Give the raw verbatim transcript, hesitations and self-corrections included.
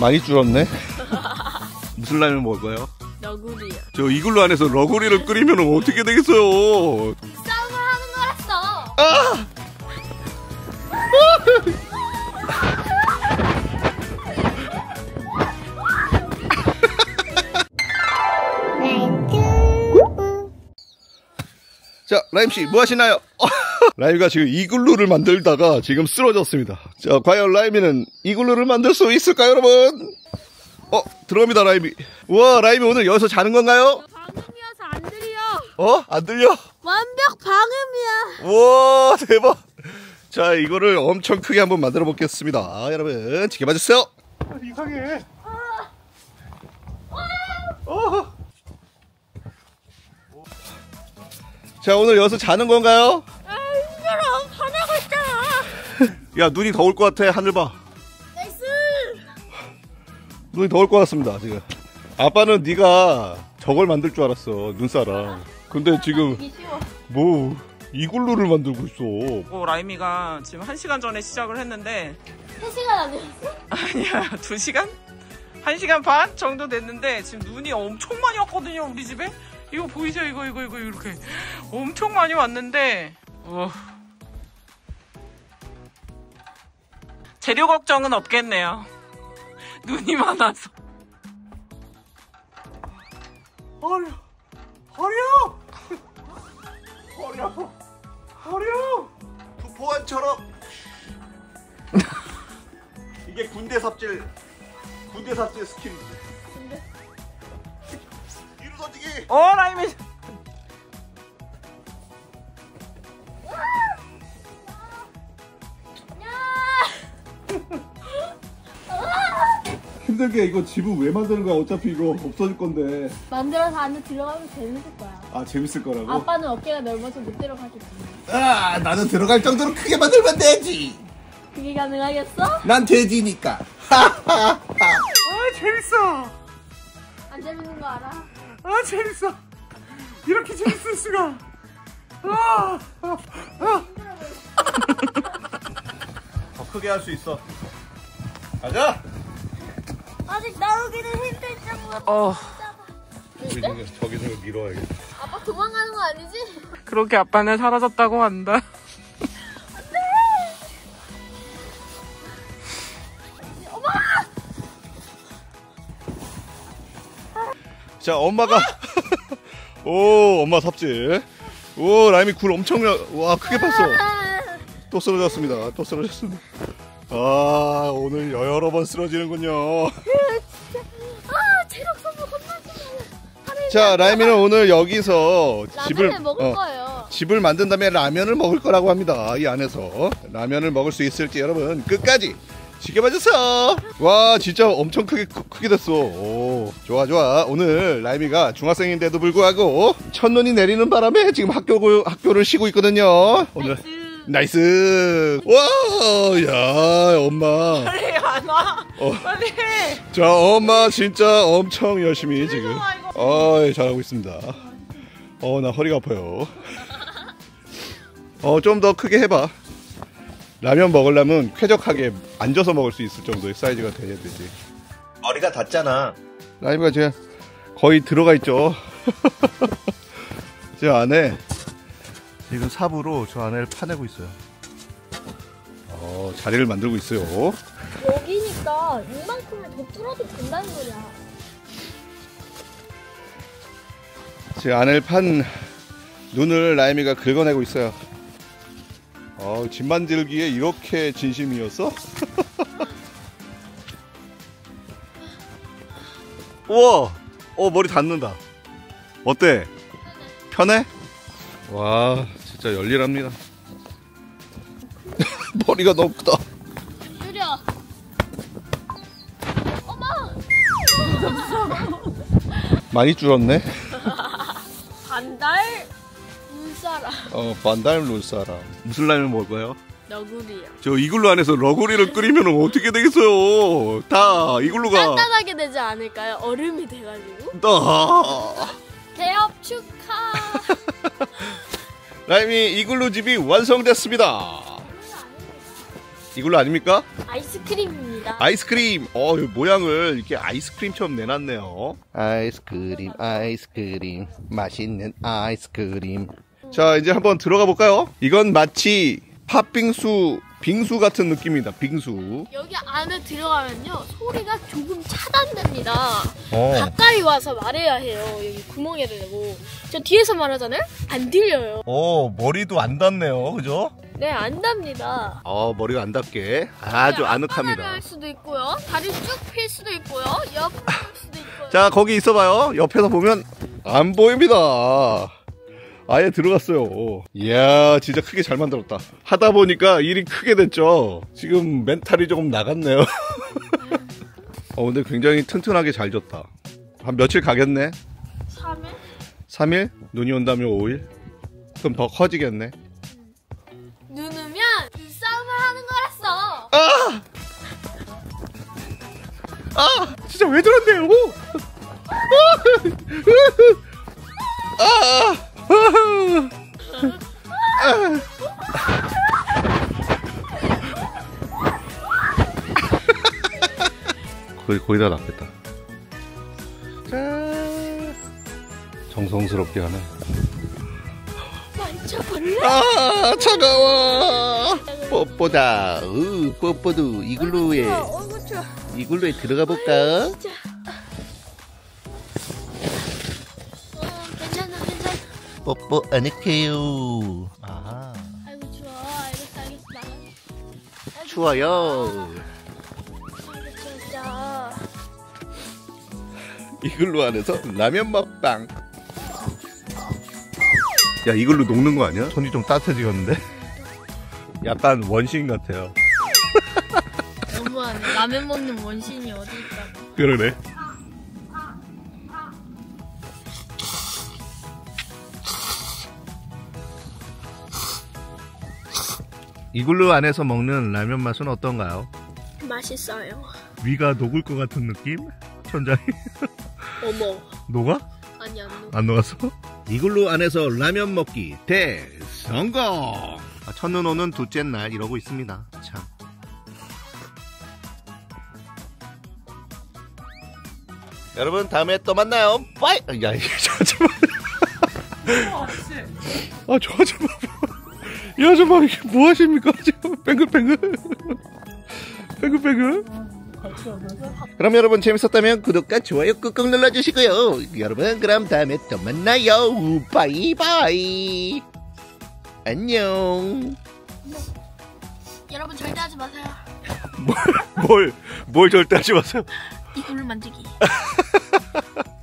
많이 줄었네. 무슨 라면 먹을 거예요? 너구리요. 저 이글루 안에서 러구리를 끓이면 어떻게 되겠어요? 싸움을 하는 거랬어. 아! 자, 라임씨 뭐 하시나요? 라임이가 지금 이글루를 만들다가 지금 쓰러졌습니다. 자, 과연 라임이는 이글루를 만들 수 있을까요, 여러분? 어, 들어갑니다, 라임이. 우와, 라임이 오늘 여기서 자는 건가요? 방음이어서 안 들려. 어? 안 들려? 완벽 방음이야. 우와, 대박. 자, 이거를 엄청 크게 한번 만들어 보겠습니다. 아, 여러분 지켜봐 주세요. 아, 이상해. 어. 자, 오늘 여기서 자는 건가요? 아, 힘들어. 화나고 있잖아. 야, 눈이 더울 것 같아. 하늘 봐. 나이스. 눈이 더울 것 같습니다, 지금. 아빠는 네가 저걸 만들 줄 알았어, 눈사람. 근데 지금 뭐 이글루를 만들고 있어. 어, 라임이가 지금 한 시간 전에 시작을 했는데 한 시간 아니었어? 아니야, 두 시간? 한 시간 반 정도 됐는데 지금 눈이 엄청 많이 왔거든요, 우리 집에. 이거 보이죠? 이거 이거 이거 이렇게 엄청 많이 왔는데 어... 재료 걱정은 없겠네요. 눈이 많아서. 허리, 허리요! 허리 아파. 허리요! 부포환처럼. 이게 군대 삽질, 군대 삽질 스킬인데. 뒤로 던지기. 어, 라임이. 힘들게 이거 집은 왜 만드는 거야? 어차피 이거 없어질 건데. 만들어서 안에 들어가면 재밌을 거야. 아, 재밌을 거라고? 아빠는 어깨가 넓어서 못 들어가겠지. 아, 나는 들어갈 정도로 크게 만들면 되지. 그게 가능하겠어? 난 돼지니까. 아, 재밌어. 안 재밌는 거 알아? 아, 재밌어. 이렇게 재밌을 수가. 아, 아, 아. 더 크게 할 수 있어. 가자. 아직 나오기는 힘들 정도. 어. 저기 저기서 밀어야겠다. 아빠 도망가는 거 아니지? 그렇게 아빠는 사라졌다고 한다. 자, 엄마가 오, 엄마 삽질. 오, 라임이 굴 엄청 와 크게 봤어. 또 쓰러졌습니다. 또 쓰러졌습니다. 아, 오늘 여러 번 쓰러지는군요. 아, 체력 소모 겁나지. 자, 라임이는 오늘 여기서 집을 라면을 먹을 어, 거예요. 집을 만든 다음에 라면을 먹을 거라고 합니다. 이 안에서 라면을 먹을 수 있을지 여러분 끝까지 지켜봐 주세요. 와, 진짜 엄청 크게 크게 됐어. 오, 좋아 좋아. 오늘 라임이가 중학생인데도 불구하고 첫눈이 내리는 바람에 지금 학교 학교를 쉬고 있거든요. 오늘 나이스. 와, 야, 엄마. 빨리 안 와. 어. 빨리 해. 자, 엄마 진짜 엄청 열심히 지금 어, 잘하고 있습니다. 어, 나 허리가 아파요. 어, 좀 더 크게 해봐. 라면 먹으려면 쾌적하게 앉아서 먹을 수 있을 정도의 사이즈가 돼야 되지. 머리가 닿잖아. 라임이가 지금 거의 들어가 있죠. 저 안에 지금 삽으로 저 안을 파내고 있어요. 어, 자리를 만들고 있어요. 여기니까 이만큼을 더 뚫어도 된다는 거야. 제 안을 판 눈을 라임이가 긁어내고 있어요. 어, 집 만들기에 이렇게 진심이었어? 우와! 어, 머리 닿는다. 어때? 편해? 와, 진짜 열일합니다. 머리가 너무 크다. 느려. 어머! 많이 줄었네. 반달 눈사람. 어, 반달 눈사람. 무슨 라면 먹을 거예요? 너구리요. 저 이글루 안에서 러구리를 끓이면 어떻게 되겠어요? 다 이글루가 단단하게 되지 않을까요? 얼음이 돼가지고. 다. 개업 축하. 라임이 이글루 집이 완성됐습니다. 이걸로 아닙니까? 아이스크림입니다. 아이스크림. 어, 이 모양을 이렇게 아이스크림처럼 내놨네요. 아이스크림, 아이스크림, 맛있는 아이스크림. 자, 이제 한번 들어가 볼까요? 이건 마치 팥빙수, 빙수 같은 느낌입니다. 빙수. 여기 안에 들어가면요 소리가 조금 차단됩니다. 어. 가까이 와서 말해야 해요. 여기 구멍에를 내고 저 뒤에서 말하잖아요? 안 들려요. 어, 머리도 안 닿네요. 그죠? 네, 안 답니다. 어, 머리가 안 닿게 아주 아늑합니다. 할 수도 있고요. 다리 쭉 필 수도 있고요. 옆으로 필 수도 있고요. 자, 거기 있어봐요. 옆에서 보면 안 보입니다. 아예 들어갔어요. 이야, 진짜 크게 잘 만들었다. 하다 보니까 일이 크게 됐죠. 지금 멘탈이 조금 나갔네요. 어, 근데 굉장히 튼튼하게 잘 졌다. 한 며칠 가겠네. 삼 일? 삼 일? 눈이 온다면 오 일? 그럼 더 커지겠네. 눈 오면 눈싸움을 하는 거랬어. 아! 아! 진짜 왜 저런데요? 아! 아! 거의, 거의 다 낫겠다. 자, 정성스럽게 하네. 만져볼래? 아, 차가워. 뽀뽀다. 으, 뽀뽀도 이글루에, 어이구 추워. 이글루에 들어가 볼까? 진짜. 어, 괜찮아, 괜찮아. 뽀뽀 안 할게요. 아, 아이고 추워. 알겠어, 알겠어. 나가. 아이고, 추워요. 아이고 진짜. 이글루 안에서 라면 먹방. 야, 이글루 녹는 거 아니야? 손이 좀 따뜻해지겠는데? 약간 원신 같아요. 너무하네. 라면 먹는 원신이 어디 있다고. 그러네. 이글루 안에서 먹는 라면 맛은 어떤가요? 맛있어요. 위가 녹을 것 같은 느낌? 천장이 어머. 녹아? 아니 안 녹아. 안 녹았어? 이글루 안에서 라면 먹기 대성공! 아, 첫눈 오는 둘째 날 이러고 있습니다. 참. 여러분 다음에 또 만나요. 빠이! 야, 이거 저 아줌마. 아, 저 아줌마. 이 아줌마 이게 뭐 하십니까? 지금 뱅글뱅글. 뱅글뱅글. 그럼 여러분 재밌었다면 구독과 좋아요 꾹꾹 눌러주시고요. 여러분 그럼 다음에 또 만나요. 바이바이. 안녕. 여러분 절대 하지 마세요. 뭘, 뭘, 뭘 절대 하지 마세요. 이걸로 만들기.